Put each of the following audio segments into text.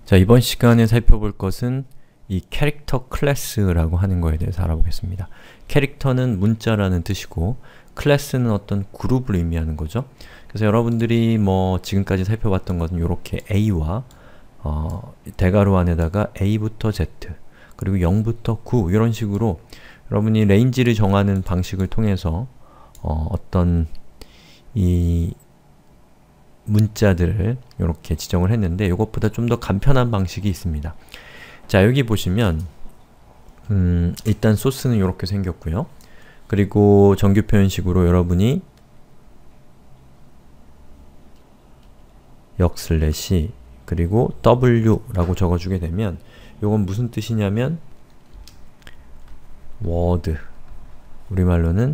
자, 이번 시간에 살펴볼 것은 이 캐릭터 클래스라고 하는 거에 대해서 알아보겠습니다. 캐릭터는 문자라는 뜻이고 클래스는 어떤 그룹을 의미하는 거죠. 그래서 여러분들이 지금까지 살펴봤던 것은 이렇게 A와 대괄호 안에다가 A부터 Z 그리고 0부터 9 이런 식으로 여러분이 레인지를 정하는 방식을 통해서 어떤 이 문자들을 이렇게 지정을 했는데 이것보다 좀 더 간편한 방식이 있습니다. 자, 여기 보시면 일단 소스는 이렇게 생겼고요. 그리고 정규 표현식으로 여러분이 역슬래시 그리고 w라고 적어주게 되면 이건 무슨 뜻이냐면 word, 우리말로는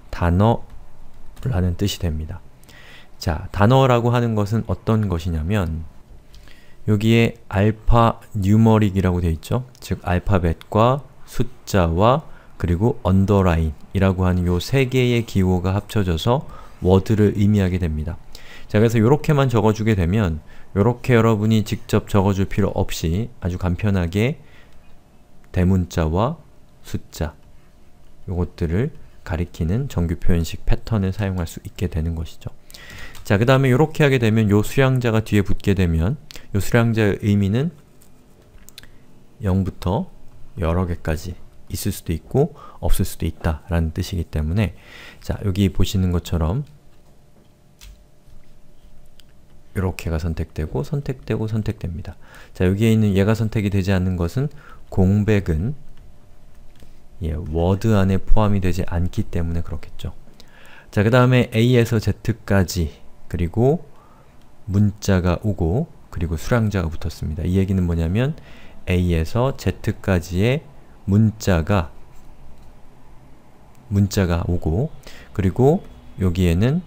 단어라는 뜻이 됩니다. 자, 단어라고 하는 것은 어떤 것이냐면 여기에 알파 뉴머릭이라고 되어 있죠. 즉, 알파벳과 숫자와 그리고 언더라인 이라고 하는 요 세 개의 기호가 합쳐져서 워드를 의미하게 됩니다. 자, 그래서 요렇게만 적어주게 되면 요렇게 여러분이 직접 적어줄 필요 없이 아주 간편하게 대문자와 숫자 요것들을 가리키는 정규 표현식 패턴을 사용할 수 있게 되는 것이죠. 자, 그 다음에 요렇게 하게 되면 요 수량자가 뒤에 붙게 되면 요 수량자의 의미는 0부터 여러 개까지 있을 수도 있고 없을 수도 있다 라는 뜻이기 때문에 자, 여기 보시는 것처럼 요렇게가 선택되고 선택되고 선택됩니다. 자, 여기에 있는 얘가 선택이 되지 않는 것은 공백은 워드 안에 포함이 되지 않기 때문에 그렇겠죠. 자, 그 다음에 A에서 Z까지 그리고 문자가 오고 그리고 수량자가 붙었습니다. 이 얘기는 뭐냐면 A에서 Z까지의 문자가 오고 그리고 여기에는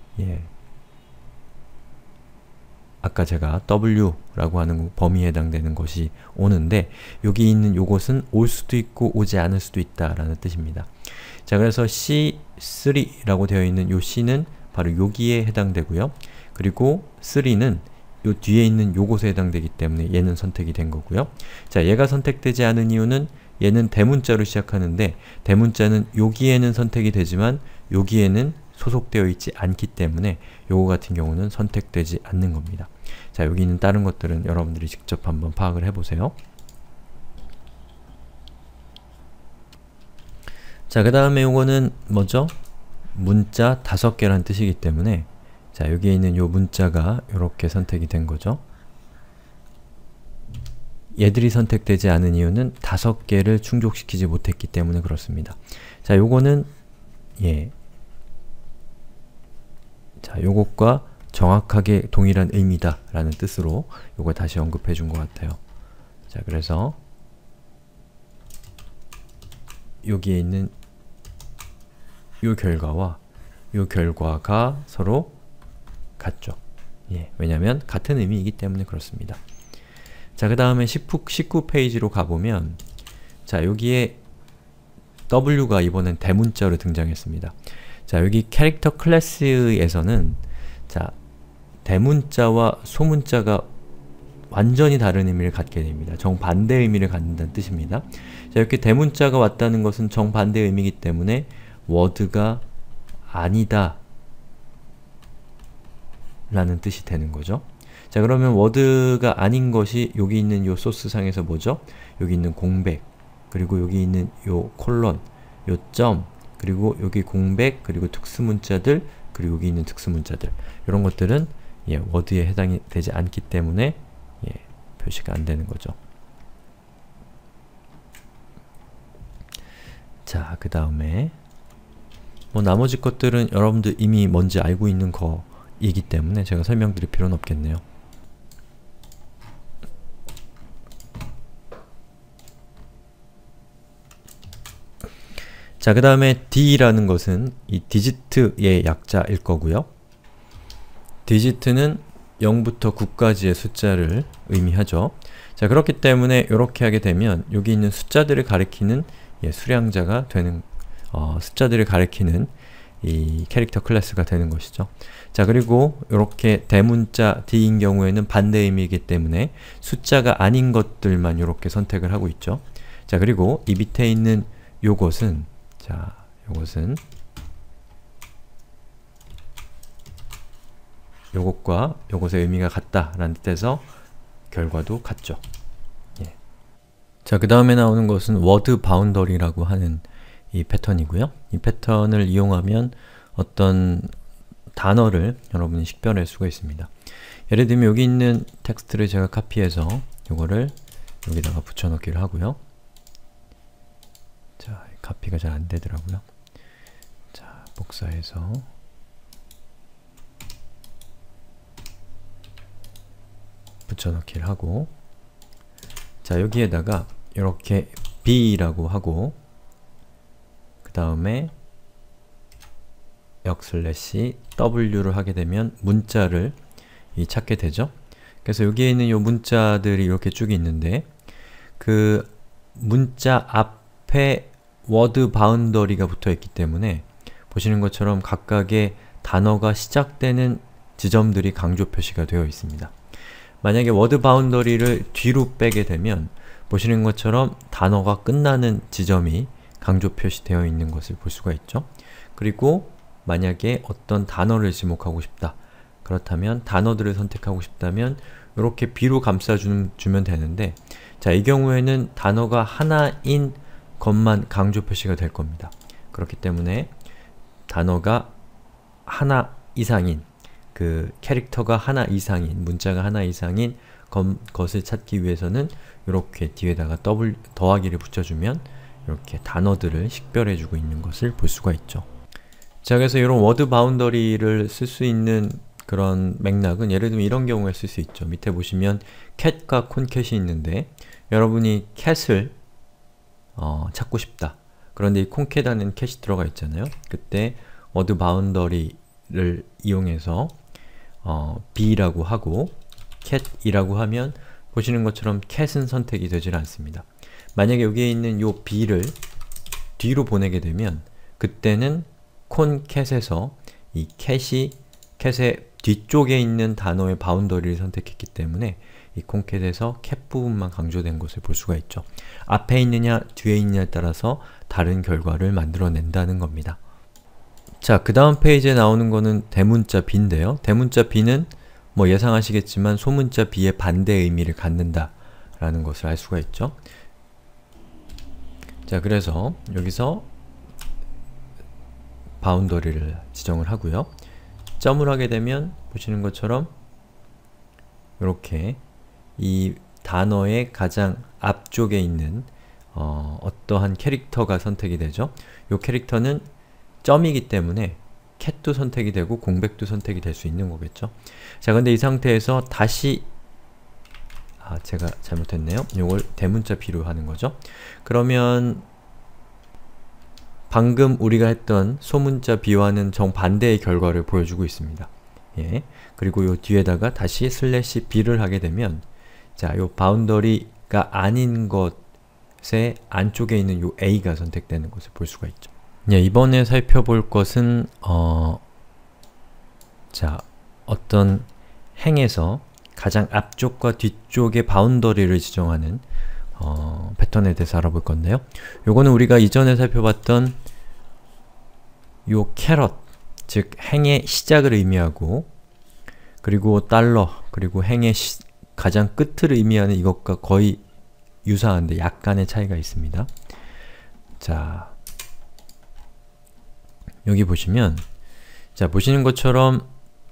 아까 제가 W라고 하는 범위에 해당되는 것이 오는데 여기 있는 요것은 올 수도 있고 오지 않을 수도 있다 라는 뜻입니다. 자, 그래서 C3라고 되어 있는 요 C는 바로 여기에 해당되고요. 그리고 3는 요 뒤에 있는 요것에 해당되기 때문에 얘는 선택이 된 거고요. 자, 얘가 선택되지 않은 이유는 얘는 대문자로 시작하는데 대문자는 여기에는 선택이 되지만 여기에는 소속되어 있지 않기 때문에 요거 같은 경우는 선택되지 않는 겁니다. 자, 여기 있는 다른 것들은 여러분들이 직접 한번 파악을 해보세요. 자, 그 다음에 요거는 뭐죠? 문자 5개라는 뜻이기 때문에 자, 여기에 있는 요 문자가 요렇게 선택이 된 거죠. 얘들이 선택되지 않은 이유는 5개를 충족시키지 못했기 때문에 그렇습니다. 자, 요거는 자, 요것과 정확하게 동일한 의미다 라는 뜻으로 요걸 다시 언급해 준 것 같아요. 자, 그래서 여기에 있는 요 결과와 요 결과가 서로 같죠. 왜냐면 같은 의미이기 때문에 그렇습니다. 자, 그 다음에 19페이지로 가보면 자, 여기에 W가 이번엔 대문자로 등장했습니다. 자, 여기 캐릭터 클래스에서는 자, 대문자와 소문자가 완전히 다른 의미를 갖게 됩니다. 정반대의 의미를 갖는다는 뜻입니다. 자, 이렇게 대문자가 왔다는 것은 정반대의 의미이기 때문에 워드가 아니다 라는 뜻이 되는 거죠. 자, 그러면 워드가 아닌 것이 여기 있는 요 소스상에서 뭐죠? 여기 있는 공백, 그리고 여기 있는 요 콜론, 요 점, 그리고 여기 공백, 그리고 특수문자들, 그리고 여기 있는 특수문자들 이런 것들은 워드에 해당이 되지 않기 때문에 표시가 안 되는 거죠. 자, 그 다음에 나머지 것들은 여러분들 이미 뭔지 알고 있는 거이기 때문에 제가 설명드릴 필요는 없겠네요. 자, 그 다음에 D라는 것은 이 디지트의 약자일 거고요. 디지트는 0부터 9까지의 숫자를 의미하죠. 자, 그렇기 때문에 이렇게 하게 되면 여기 있는 숫자들을 가리키는 수량자가 되는 숫자들을 가리키는 이 캐릭터 클래스가 되는 것이죠. 자, 그리고 이렇게 대문자 D인 경우에는 반대 의미이기 때문에 숫자가 아닌 것들만 이렇게 선택을 하고 있죠. 자, 그리고 이 밑에 있는 요것은, 자, 요것은 요것과 요것의 의미가 같다라는 뜻에서 결과도 같죠. 예. 자, 그 다음에 나오는 것은 word boundary라고 하는 이 패턴이고요. 이 패턴을 이용하면 어떤 단어를 여러분이 식별할 수가 있습니다. 예를 들면 여기 있는 텍스트를 제가 카피해서 요거를 여기다가 붙여넣기를 하고요. 자, 카피가 잘 안되더라고요. 자, 복사해서 붙여넣기를 하고, 자, 여기에다가 이렇게 B라고 하고 그 다음에 W를 하게 되면 문자를 찾게 되죠. 그래서 여기에 있는 이 문자들이 이렇게 쭉 있는데 그 문자 앞에 word boundary가 붙어 있기 때문에 보시는 것처럼 각각의 단어가 시작되는 지점들이 강조 표시가 되어 있습니다. 만약에 word boundary를 뒤로 빼게 되면 보시는 것처럼 단어가 끝나는 지점이 강조 표시되어 있는 것을 볼 수가 있죠. 그리고 만약에 어떤 단어를 지목하고 싶다. 그렇다면 단어들을 선택하고 싶다면 이렇게 B로 감싸주면 되는데, 자, 이 경우에는 단어가 하나인 것만 강조 표시가 될 겁니다. 그렇기 때문에 단어가 하나 이상인, 그 캐릭터가 하나 이상인, 문자가 하나 이상인 것을 찾기 위해서는 이렇게 뒤에다가 더하기를 붙여주면 이렇게 단어들을 식별해주고 있는 것을 볼 수가 있죠. 자, 그래서 이런 word boundary를 쓸 수 있는 그런 맥락은 예를 들면 이런 경우에 쓸 수 있죠. 밑에 보시면 cat과 concat이 있는데 여러분이 cat을 찾고 싶다. 그런데 이 concat라는 cat이 들어가 있잖아요. 그때 word boundary를 이용해서 B라고 하고 cat이라고 하면 보시는 것처럼 cat은 선택이 되질 않습니다. 만약에 여기에 있는 요 B를 뒤로 보내게 되면 그때는 concat에서 이 cat의 뒤쪽에 있는 단어의 바운더리를 선택했기 때문에 이 concat에서 cat 부분만 강조된 것을 볼 수가 있죠. 앞에 있느냐 뒤에 있느냐에 따라서 다른 결과를 만들어낸다는 겁니다. 자, 그 다음 페이지에 나오는 거는 대문자 B인데요. 대문자 B는 뭐 예상하시겠지만 소문자 B의 반대의 의미를 갖는다 라는 것을 알 수가 있죠. 자, 그래서 여기서 바운더리를 지정을 하고요. 점을 하게 되면 보시는 것처럼 이렇게 이 단어의 가장 앞쪽에 있는 어떠한 캐릭터가 선택이 되죠. 이 캐릭터는 점이기 때문에 cat도 선택이 되고 공백도 선택이 될 수 있는 거겠죠. 자, 근데 이 상태에서 다시 제가 잘못했네요. 이걸 대문자 B로 하는 거죠. 그러면 방금 우리가 했던 소문자 B와는 정반대의 결과를 보여주고 있습니다. 예. 그리고 요 뒤에다가 다시 /B를 하게 되면 자, 요 바운더리가 아닌 것의 안쪽에 있는 요 A가 선택되는 것을 볼 수가 있죠. 예, 이번에 살펴볼 것은 자, 어떤 행에서 가장 앞쪽과 뒤쪽의 바운더리를 지정하는 패턴에 대해서 알아볼 건데요. 요거는 우리가 이전에 살펴봤던 요 캐럿, 즉 행의 시작을 의미하고 그리고 달러, 그리고 행의 가장 끝을 의미하는 이것과 거의 유사한데 약간의 차이가 있습니다. 자, 여기 보시면 자, 보시는 것처럼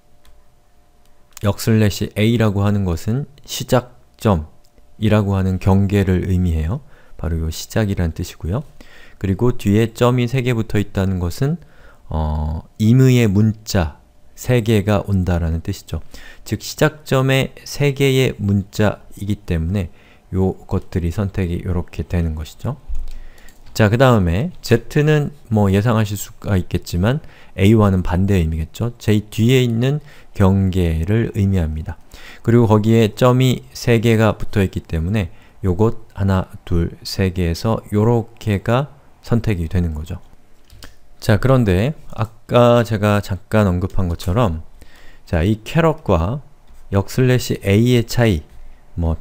/A라고 하는 것은 시작점이라고 하는 경계를 의미해요. 바로 요 시작이란 뜻이고요. 그리고 뒤에 점이 3개 붙어 있다는 것은 임의의 문자 3개가 온다라는 뜻이죠. 즉 시작점에 3개의 문자이기 때문에 요것들이 선택이 이렇게 되는 것이죠. 자, 그 다음에 Z는 뭐 예상하실 수가 있겠지만 A와는 반대의 의미겠죠. J 뒤에 있는 경계를 의미합니다. 그리고 거기에 점이 3개가 붙어있기 때문에 요것 하나, 둘, 3개에서 요렇게가 선택이 되는 거죠. 자, 그런데 아까 제가 잠깐 언급한 것처럼 자, 이 캐럿과 역슬래시(a)의 차이 뭐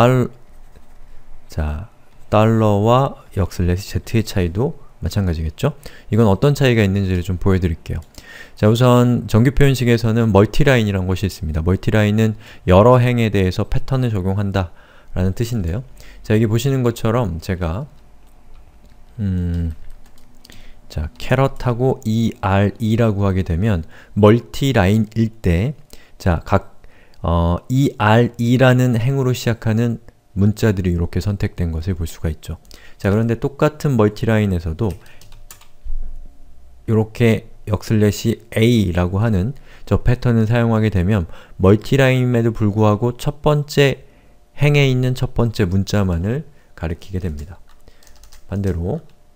달러와 역슬래시(z)의 차이도 마찬가지겠죠? 이건 어떤 차이가 있는지를 좀 보여드릴게요. 자, 우선 정규 표현식에서는 멀티라인이라는 것이 있습니다. 멀티라인은 여러 행에 대해서 패턴을 적용한다 라는 뜻인데요. 자, 여기 보시는 것처럼 제가 자, 캐럿하고 ERE라고 하게 되면 멀티라인일 때 자, ERE라는 행으로 시작하는 문자들이 이렇게 선택된 것을 볼 수가 있죠. 자, 그런데 똑같은 멀티라인에서도 이렇게 역슬래시 A라고 하는 저 패턴을 사용하게 되면 멀티라인임에도 불구하고 첫 번째 행에 있는 첫 번째 문자만을 가리키게 됩니다. 반대로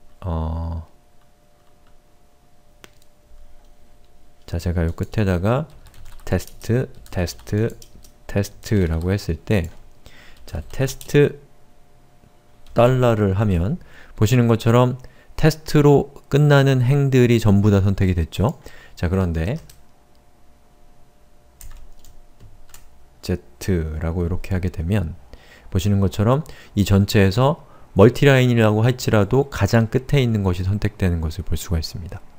자, 제가 요 끝에다가 테스트, 테스트, 테스트라고 했을 때 자, 테스트 달러를 하면 보시는 것처럼 테스트로 끝나는 행들이 전부 다 선택이 됐죠. 자, 그런데 Z라고 이렇게 하게 되면 보시는 것처럼 이 전체에서 멀티라인이라고 할지라도 가장 끝에 있는 것이 선택되는 것을 볼 수가 있습니다.